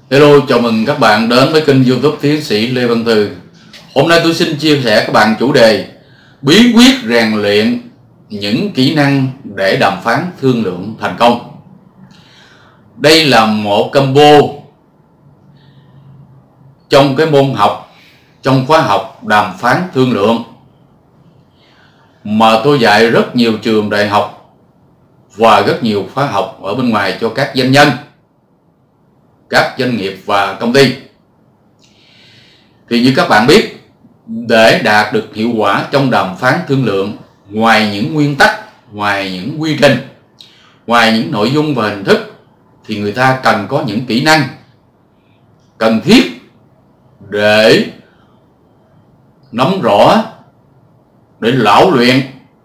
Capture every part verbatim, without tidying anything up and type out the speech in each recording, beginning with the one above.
Hello, chào mừng các bạn đến với kênh YouTube Tiến sĩ Lê Văn Từ. Hôm nay tôi xin chia sẻ các bạn chủ đề bí quyết rèn luyện những kỹ năng để đàm phán thương lượng thành công. Đây là một combo trong cái môn học, trong khóa học đàm phán thương lượng mà tôi dạy rất nhiều trường đại học và rất nhiều khóa học ở bên ngoài cho các doanh nhân, các doanh nghiệp và công ty. Thì như các bạn biết, để đạt được hiệu quả trong đàm phán thương lượng, ngoài những nguyên tắc, ngoài những quy trình, ngoài những nội dung và hình thức, thì người ta cần có những kỹ năng cần thiết để nắm rõ, để lão luyện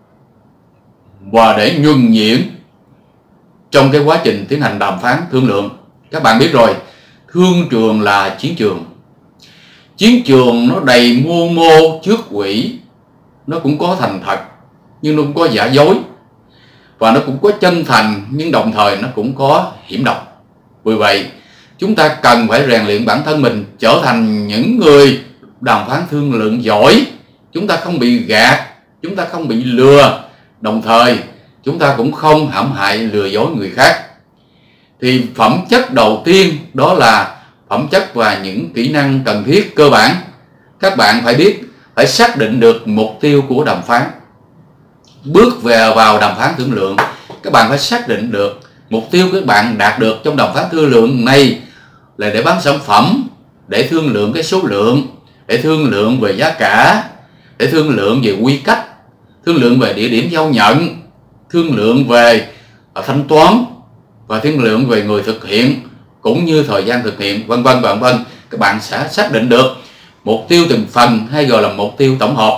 và để nhuần nhuyễn trong cái quá trình tiến hành đàm phán thương lượng. Các bạn biết rồi, thương trường là chiến trường. Chiến trường nó đầy mưu mô trước quỷ, nó cũng có thành thật nhưng nó cũng có giả dối, và nó cũng có chân thành nhưng đồng thời nó cũng có hiểm độc. Vì vậy chúng ta cần phải rèn luyện bản thân mình trở thành những người đàm phán thương lượng giỏi. Chúng ta không bị gạt, chúng ta không bị lừa, đồng thời chúng ta cũng không hãm hại lừa dối người khác. Thì phẩm chất đầu tiên đó là phẩm chất và những kỹ năng cần thiết cơ bản. Các bạn phải biết, phải xác định được mục tiêu của đàm phán. Bước về vào đàm phán thương lượng, các bạn phải xác định được mục tiêu các bạn đạt được trong đàm phán thương lượng này là để bán sản phẩm, để thương lượng cái số lượng, để thương lượng về giá cả, để thương lượng về quy cách, thương lượng về địa điểm giao nhận, thương lượng về thanh toán và thương lượng về người thực hiện cũng như thời gian thực hiện, vân vân vân vân. Các bạn sẽ xác định được mục tiêu từng phần, hay gọi là mục tiêu tổng hợp.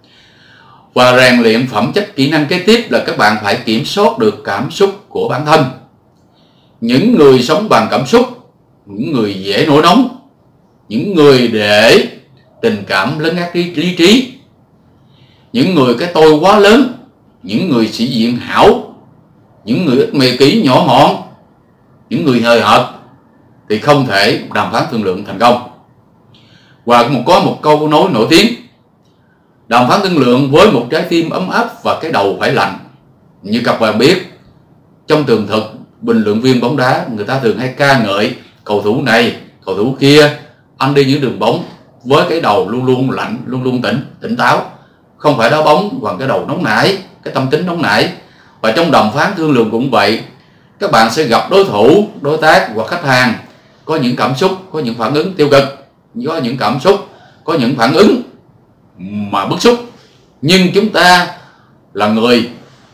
Và rèn luyện phẩm chất kỹ năng kế tiếp là các bạn phải kiểm soát được cảm xúc của bản thân. Những người sống bằng cảm xúc, những người dễ nổi nóng, những người để tình cảm lấn át lý trí, những người cái tôi quá lớn, những người sĩ diện hão, những người ít mê ký nhỏ mọn, những người hời hợt thì không thể đàm phán thương lượng thành công. Và có một câu nói nổi tiếng: đàm phán thương lượng với một trái tim ấm áp và cái đầu phải lạnh. Như các bạn biết, trong tường thực, bình luận viên bóng đá người ta thường hay ca ngợi cầu thủ này, cầu thủ kia, anh đi những đường bóng với cái đầu luôn luôn lạnh, luôn luôn tỉnh, tỉnh táo, không phải đá bóng bằng cái đầu nóng nảy, cái tâm tính nóng nảy. Và trong đàm phán thương lượng cũng vậy, các bạn sẽ gặp đối thủ, đối tác hoặc khách hàng có những cảm xúc, có những phản ứng tiêu cực, có những cảm xúc, có những phản ứng mà bức xúc. Nhưng chúng ta là người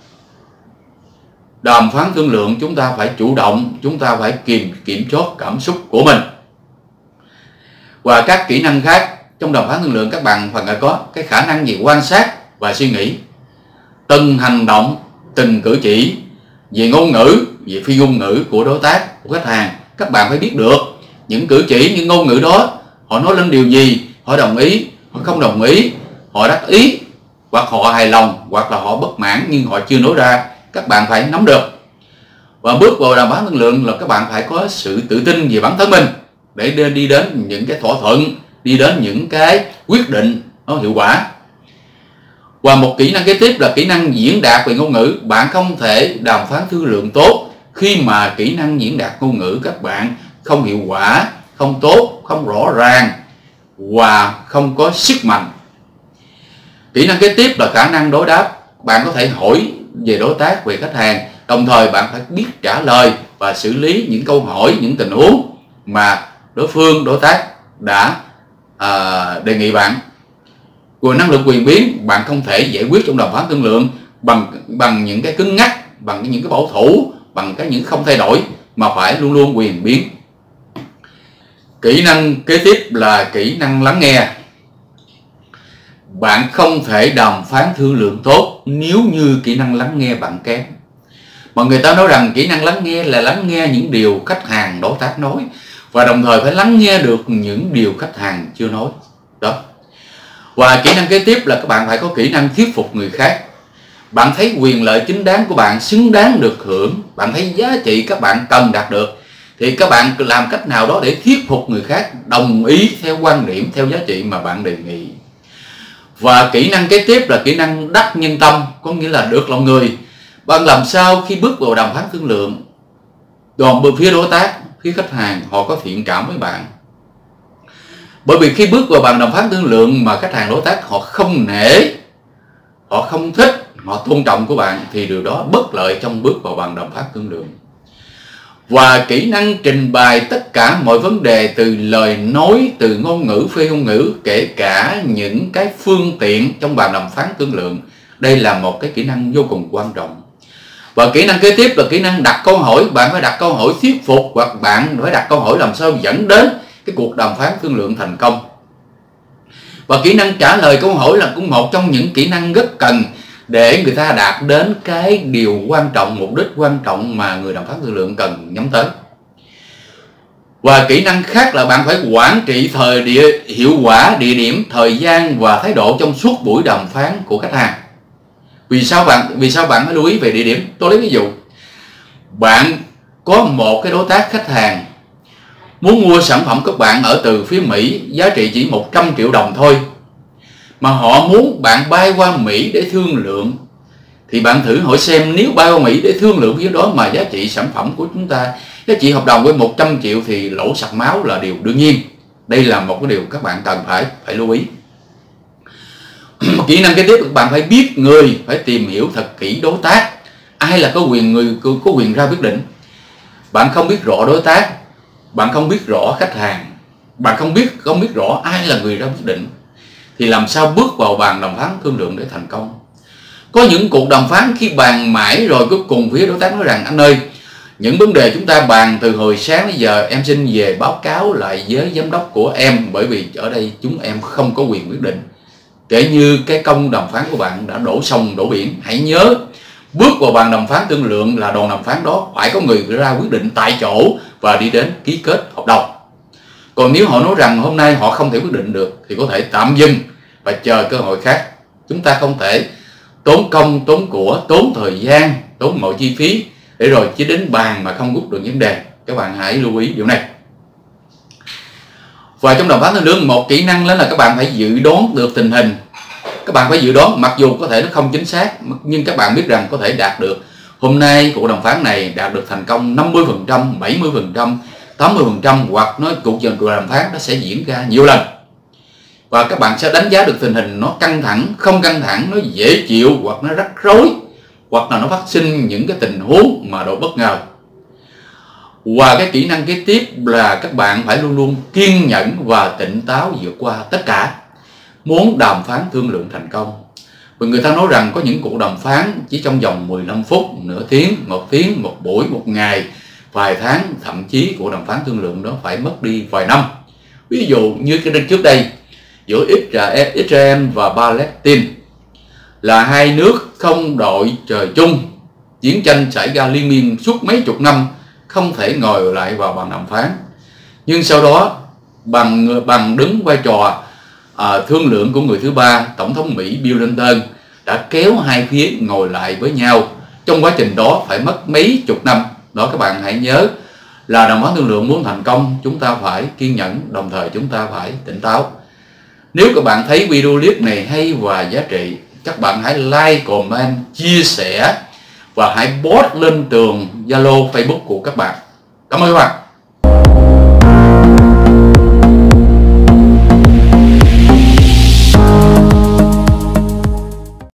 đàm phán thương lượng, chúng ta phải chủ động, chúng ta phải kiềm kiểm soát cảm xúc của mình. Và các kỹ năng khác trong đàm phán thương lượng, các bạn phải có cái khả năng gì quan sát và suy nghĩ từng hành động, từng cử chỉ, về ngôn ngữ, về phi ngôn ngữ của đối tác, của khách hàng. Các bạn phải biết được những cử chỉ, những ngôn ngữ đó họ nói lên điều gì, họ đồng ý, họ không đồng ý, họ đắc ý, hoặc họ hài lòng, hoặc là họ bất mãn nhưng họ chưa nói ra. Các bạn phải nắm được. Và bước vào đàm phán thương lượng là các bạn phải có sự tự tin về bản thân mình để đi đến những cái thỏa thuận, đi đến những cái quyết định nó hiệu quả. Và một kỹ năng kế tiếp là kỹ năng diễn đạt về ngôn ngữ. Bạn không thể đàm phán thương lượng tốt khi mà kỹ năng diễn đạt ngôn ngữ các bạn không hiệu quả, không tốt, không rõ ràng và không có sức mạnh. Kỹ năng kế tiếp là khả năng đối đáp. Bạn có thể hỏi về đối tác, về khách hàng, đồng thời bạn phải biết trả lời và xử lý những câu hỏi, những tình huống mà đối phương, đối tác đã à, đề nghị bạn. Rồi năng lực quyền biến, bạn không thể giải quyết trong đàm phán thương lượng bằng bằng những cái cứng ngắc, bằng những cái bảo thủ, bằng cái những không thay đổi, mà phải luôn luôn quyền biến. Kỹ năng kế tiếp là kỹ năng lắng nghe. Bạn không thể đàm phán thương lượng tốt nếu như kỹ năng lắng nghe bạn kém. Mà người ta nói rằng kỹ năng lắng nghe là lắng nghe những điều khách hàng, đối tác nói, và đồng thời phải lắng nghe được những điều khách hàng chưa nói. Đó. Và kỹ năng kế tiếp là các bạn phải có kỹ năng thuyết phục người khác. Bạn thấy quyền lợi chính đáng của bạn xứng đáng được hưởng, bạn thấy giá trị các bạn cần đạt được, thì các bạn làm cách nào đó để thuyết phục người khác đồng ý theo quan điểm, theo giá trị mà bạn đề nghị. Và kỹ năng kế tiếp là kỹ năng đắc nhân tâm, có nghĩa là được lòng người. Bạn làm sao khi bước vào đàm phán thương lượng, còn bên phía đối tác, phía khách hàng họ có thiện cảm với bạn. Bởi vì khi bước vào bàn đàm phán thương lượng mà khách hàng đối tác họ không nể, họ không thích, họ tôn trọng của bạn, thì điều đó bất lợi trong bước vào bàn đàm phán thương lượng. Và kỹ năng trình bày tất cả mọi vấn đề, từ lời nói, từ ngôn ngữ, phi ngôn ngữ, kể cả những cái phương tiện trong bàn đàm phán thương lượng, đây là một cái kỹ năng vô cùng quan trọng. Và kỹ năng kế tiếp là kỹ năng đặt câu hỏi. Bạn phải đặt câu hỏi thuyết phục, hoặc bạn phải đặt câu hỏi làm sao dẫn đến cái cuộc đàm phán thương lượng thành công. Và kỹ năng trả lời câu hỏi là cũng một trong những kỹ năng rất cần để người ta đạt đến cái điều quan trọng, mục đích quan trọng mà người đàm phán thương lượng cần nhắm tới. Và kỹ năng khác là bạn phải quản trị thời địa, hiệu quả, địa điểm, thời gian và thái độ trong suốt buổi đàm phán của khách hàng. Vì sao bạn vì sao bạn phải lưu ý về địa điểm? Tôi lấy ví dụ, bạn có một cái đối tác khách hàng muốn mua sản phẩm của bạn ở từ phía Mỹ, giá trị chỉ một trăm triệu đồng thôi, mà họ muốn bạn bay qua Mỹ để thương lượng. Thì bạn thử hỏi xem, nếu bay qua Mỹ để thương lượng với đó mà giá trị sản phẩm của chúng ta, giá trị hợp đồng với một trăm triệu thì lỗ sặc máu là điều đương nhiên. Đây là một cái điều các bạn cần phải phải lưu ý. Kỹ năng kế tiếp, các bạn phải biết người, phải tìm hiểu thật kỹ đối tác. Ai là có quyền người có quyền ra quyết định. Bạn không biết rõ đối tác, bạn không biết rõ khách hàng, bạn không biết không biết rõ ai là người ra quyết định, thì làm sao bước vào bàn đàm phán thương lượng để thành công. Có những cuộc đàm phán khi bàn mãi rồi cuối cùng phía đối tác nói rằng: anh ơi, những vấn đề chúng ta bàn từ hồi sáng đến giờ em xin về báo cáo lại với giám đốc của em, bởi vì ở đây chúng em không có quyền quyết định. Kể như cái công đàm phán của bạn đã đổ sông đổ biển. Hãy nhớ, bước vào bàn đàm phán thương lượng là đoàn đàm phán đó phải có người ra quyết định tại chỗ và đi đến ký kết hợp đồng. Còn nếu họ nói rằng hôm nay họ không thể quyết định được thì có thể tạm dừng và chờ cơ hội khác. Chúng ta không thể tốn công, tốn của, tốn thời gian, tốn mọi chi phí để rồi chỉ đến bàn mà không rút được vấn đề. Các bạn hãy lưu ý điều này. Và trong đàm phán thương lượng, một kỹ năng đó là các bạn phải dự đoán được tình hình. Các bạn phải dự đoán, mặc dù có thể nó không chính xác, nhưng các bạn biết rằng có thể đạt được. Hôm nay cuộc đàm phán này đạt được thành công năm mươi phần trăm, bảy mươi phần trăm, tám mươi phần trăm, hoặc nói cuộc đàm phán nó sẽ diễn ra nhiều lần. Và các bạn sẽ đánh giá được tình hình nó căng thẳng, không căng thẳng, nó dễ chịu, hoặc nó rắc rối, hoặc là nó phát sinh những cái tình huống mà độ bất ngờ. Và cái kỹ năng kế tiếp là các bạn phải luôn luôn kiên nhẫn và tỉnh táo vượt qua tất cả, muốn đàm phán thương lượng thành công. Và người ta nói rằng có những cuộc đàm phán chỉ trong vòng mười lăm phút, nửa tiếng, một tiếng, một buổi, một ngày, vài tháng, thậm chí cuộc đàm phán thương lượng đó phải mất đi vài năm. Ví dụ như cái trước đây giữa Israel và Palestine, là hai nước không đội trời chung, chiến tranh xảy ra liên miên suốt mấy chục năm, không thể ngồi lại vào bàn đàm phán. Nhưng sau đó bằng bằng đứng vai trò à, thương lượng của người thứ ba, Tổng thống Mỹ Bill Clinton đã kéo hai phía ngồi lại với nhau. Trong quá trình đó phải mất mấy chục năm. Đó, các bạn hãy nhớ là đàm phán thương lượng muốn thành công, chúng ta phải kiên nhẫn, đồng thời chúng ta phải tỉnh táo. Nếu các bạn thấy video clip này hay và giá trị, các bạn hãy like, comment, chia sẻ và hãy post lên tường Zalo, Facebook của các bạn. Cảm ơn các bạn.